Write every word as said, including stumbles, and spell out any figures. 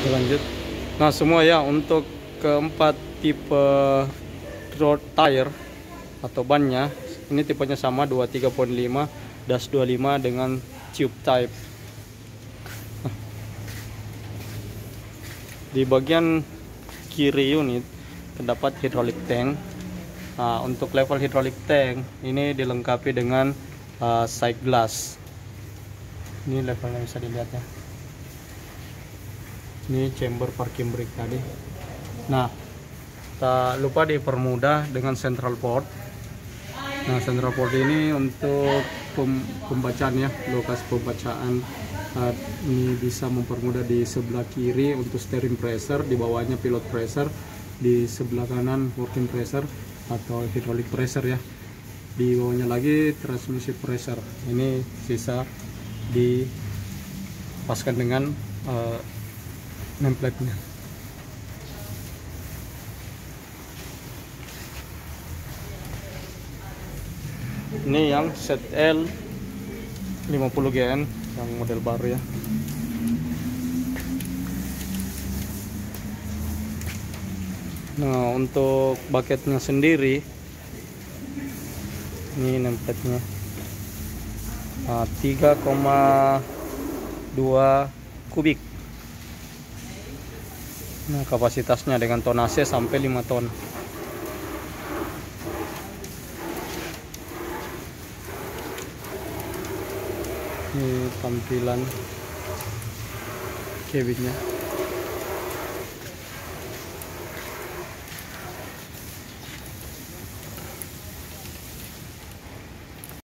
Lanjut. Nah semua ya, untuk keempat tipe road tire atau bannya ini tipenya sama, dua puluh tiga koma lima dash dua puluh lima dengan tube type. Di bagian kiri unit terdapat hydraulic tank. Nah, untuk level hydraulic tank ini dilengkapi dengan uh, side glass. Ini levelnya bisa dilihat ya. Ini chamber parking brake tadi. Nah, tak lupa dipermudah dengan central port. Nah, central port ini untuk pem pembacaan ya, lokasi pembacaan. Uh, ini bisa mempermudah di sebelah kiri untuk steering pressure, di bawahnya pilot pressure, di sebelah kanan working pressure atau hydraulic pressure ya. Di bawahnya lagi transmission pressure. Ini sisa dipaskan dengan uh, nameplate-nya. Ini yang set L lima puluh G N yang model baru ya. Nah, untuk bucketnya sendiri ini nameplate-nya nah, tiga koma dua kubik. Nah, kapasitasnya dengan tonase sampai lima ton. Ini tampilan cabinnya.